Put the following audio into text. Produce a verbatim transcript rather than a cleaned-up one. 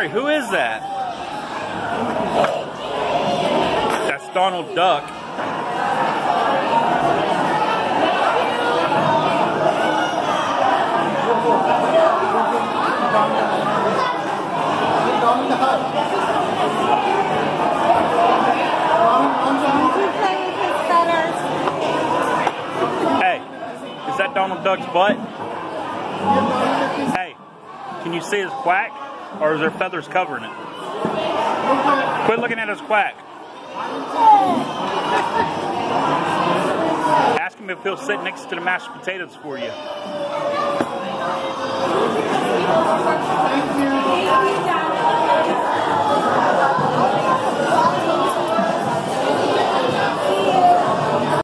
Amari, who is that? That's Donald Duck. Hey, is that Donald Duck's butt? Hey, can you see his quack? Or is there feathers covering it? Quit looking at his quack. Ask him if he'll sit next to the mashed potatoes for you. Thank you.